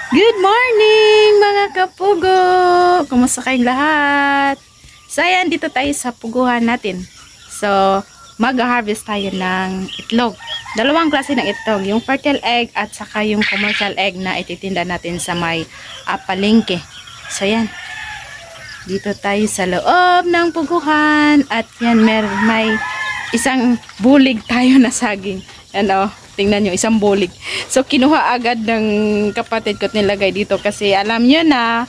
Good morning mga kapugo! Kumusta kayong lahat? So ayan, dito tayo sa puguhan natin. So mag-harvest tayo ng itlog. Dalawang klase ng itlog, yung fertile egg at saka yung commercial egg na ititinda natin sa may palengke. So ayan, dito tayo sa loob ng puguhan at yan may isang bulig tayo na saging. Ano, tingnan nyo, isang bulig. So, kinuha agad ng kapatid ko at nilagay dito kasi alam nyo na,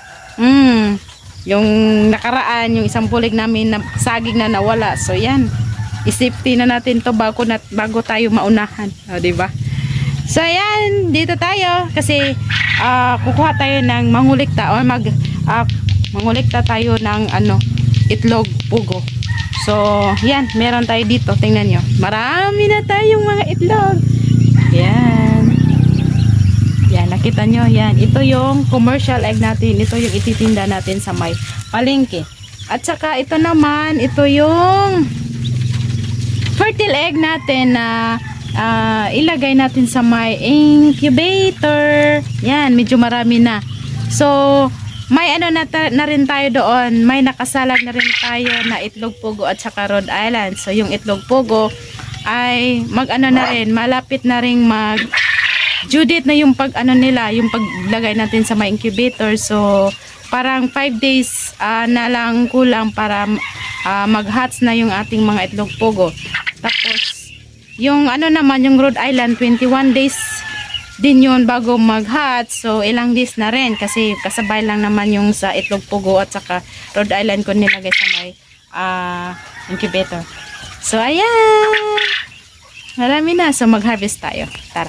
yung nakaraan, yung isang bulig namin na saging na nawala. So, yan. I-safety na natin to bago tayo maunahan. O, diba? So, yan. Dito tayo kasi kukuha tayo ng mangulikta o mangulikta tayo ng itlog pugo. So, yan, meron tayo dito. Tingnan nyo. Marami na tayong mga itlog. Yan. Yan, nakita nyo. Yan. Ito yung commercial egg natin. Ito yung ititinda natin sa may palengke. At saka, ito naman, ito yung fertile egg natin na ilagay natin sa may incubator. Yan, medyo marami na. So, may na rin tayo doon, may nakasalag na rin tayo na itlog pugo at saka Rhode Island. So yung itlog pugo ay na rin, malapit na ring due date na yung nila, yung paglagay natin sa may incubator. So parang 5 days na lang kulang para mag-hatch na yung ating mga itlog pugo. Tapos yung naman, yung Rhode Island, 21 days din yun bago mag-hatch. So ilang days na rin kasi kasabay lang naman yung sa itlog pugo at saka Rhode Island ko nilagay sa may incubator. So ayan, marami na. So mag-harvest tayo, tara.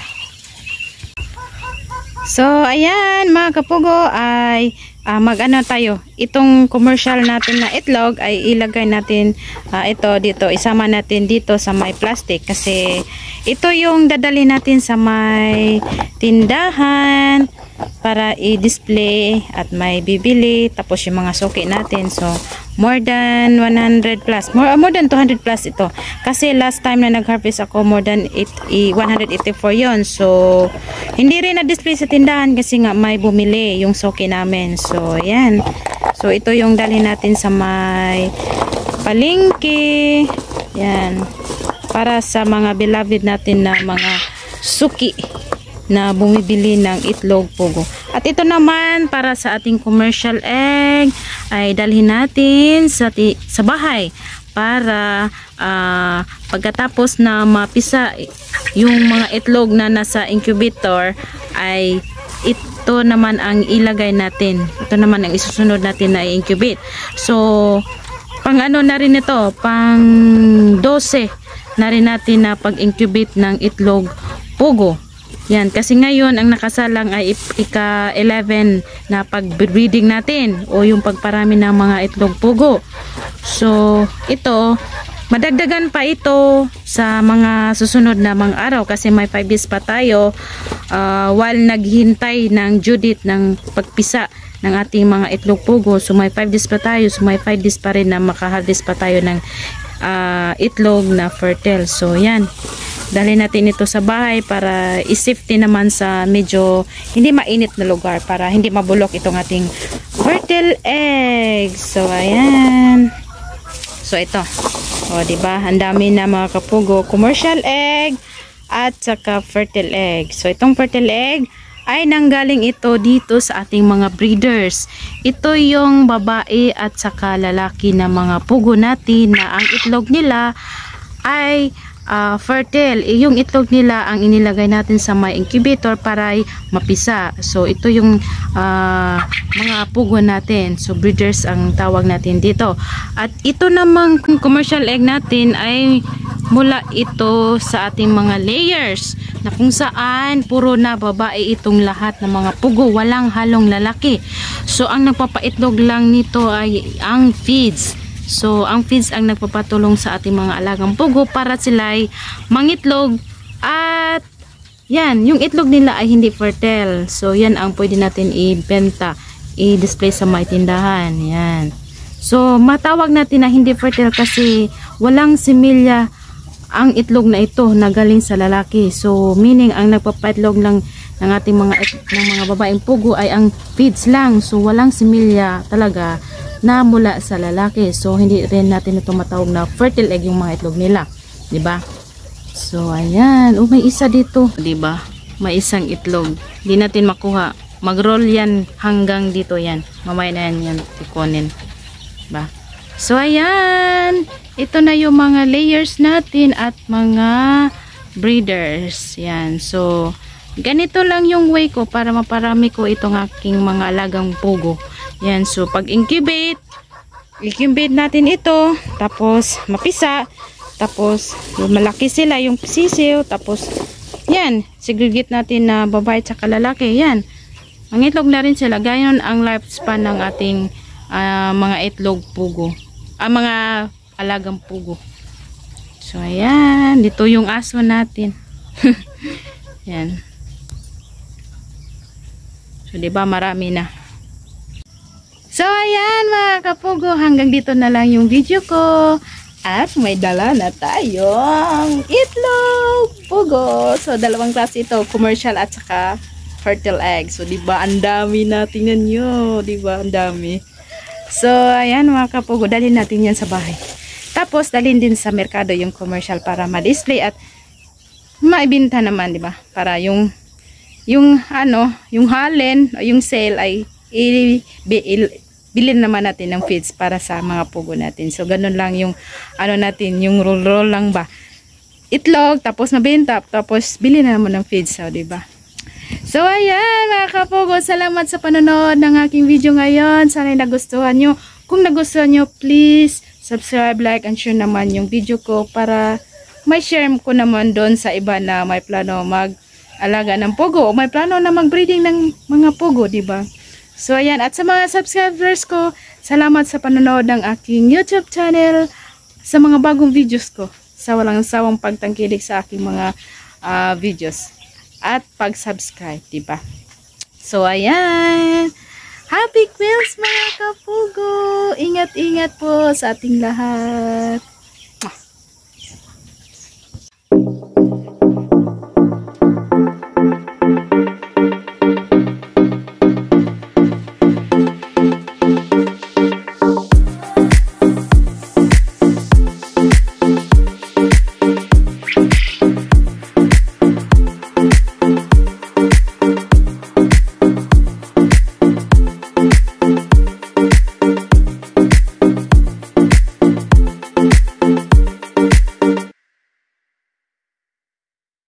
So ayan mga kapugo, ay tayo, itong commercial natin na itlog ay ilagay natin ito dito, isama natin dito sa may plastic kasi ito yung dadali natin sa may tindahan para i-display at may bibili, tapos yung mga suki natin. So more than 100 plus, more than 200 plus ito kasi last time na nag-harvest ako more than 184 yon. So hindi rin na-display sa tindahan kasi nga may bumili yung suki namin. So yan, so ito yung dalhin natin sa may palengke, yan, para sa mga beloved natin na mga suki na bumibili ng itlog pugo. At ito naman para sa ating commercial egg ay dalhin natin sa bahay para pagkatapos na mapisa yung mga itlog na nasa incubator ay ito naman ang ilagay natin. Ito naman ang isusunod natin na i-incubate. So pang na rin ito, pang 12 na rin natin na pag-incubate ng itlog pugo. Yan, kasi ngayon ang nakasalang ay ika-11 na pag-breeding natin o yung pagparami ng mga itlog pugo. So ito, madagdagan pa ito sa mga susunod na mga araw kasi may 5 days pa tayo while naghintay ng due date ng pagpisa ng ating mga itlog pugo. So may 5 days pa tayo, so may 5 days pa rin na makaharvest pa tayo ng itlog na fertile. So yan, dali natin ito sa bahay para i-safety naman sa medyo hindi mainit na lugar para hindi mabulok itong ating fertile egg. So ayan, so ito, o diba, ang dami na mga kapugo, commercial egg at saka fertile egg. So itong fertile egg ay nanggaling ito dito sa ating mga breeders. Ito yung babae at saka lalaki na mga pugo natin na ang itlog nila ay fertile. Yung itlog nila ang inilagay natin sa may incubator para ay mapisa. So ito yung mga pugo natin. So breeders ang tawag natin dito. At ito namang commercial egg natin ay mula ito sa ating mga layers na kung saan puro na babae itong lahat ng mga pugo, walang halong lalaki. So ang nagpapaitlog lang nito ay ang feeds. So ang feeds ang nagpapatulong sa ating mga alagang pugo para sila ay mangitlog at yan, yung itlog nila ay hindi fertile. So yan ang pwede natin ibenta, i-display sa may tindahan. Yan. So matawag natin na hindi fertile kasi walang similya ang itlog na ito na galing sa lalaki. So meaning ang nagpapaitlog lang ng ating mga babaeng pugo ay ang feeds lang. So walang similya talaga na mula sa lalaki. So hindi rin natin ito matawag na fertile egg yung mga itlog nila, 'di ba? So ayan, may isa dito, 'di ba? May isang itlog. Hindi natin makuha. Mag-roll yan hanggang dito yan. Mamaya na yan ikunin, ba? So ayan, ito na yung mga layers natin at mga breeders. Yan. So ganito lang yung way ko para maparami ko itong aking mga alagang pugo. Yan. So pag incubate natin ito, tapos mapisa, tapos malaki sila yung sisiw, tapos yan, segregate natin na babae at lalaki. Yan. Ang itlog na rin sila. Gayon ang lifespan ng ating mga itlog pugo. Mga alagang pugo. So, ayan. Dito yung aso natin. Yan. So, diba marami na. So, ayan mga kapugo. Hanggang dito na lang yung video ko. At may dala na tayong itlog pugo. So, dalawang klase ito. Commercial at saka fertile egg. So, diba ang dami na. Tingnan nyo. Diba ang dami. So, ayan mga kapugo, dalhin natin yan sa bahay. Tapos, dalhin din sa merkado yung commercial para ma-display at maibinta naman, di ba? Para yung halin, yung sale ay bilhin naman natin ng feeds para sa mga pugo natin. So, ganun lang yung, natin, yung roll lang ba? Itlog, tapos mabenta, tapos bilhin na naman ng feeds, so, di ba? So, ayan mga kapugo, salamat sa panonood ng aking video ngayon. Sana nagustuhan nyo. Kung nagustuhan nyo, please subscribe, like, and share naman yung video ko para may share ko naman doon sa iba na may plano mag-alaga ng pugo o may plano na mag-breeding ng mga pugo, diba? So, ayan. At sa mga subscribers ko, salamat sa panonood ng aking YouTube channel, sa mga bagong videos ko, sa walang sawang pagtangkilik sa aking mga videos. At pag-subscribe, diba? So, ayan. Happy Quills mga kapugo! Ingat-ingat po sa ating lahat.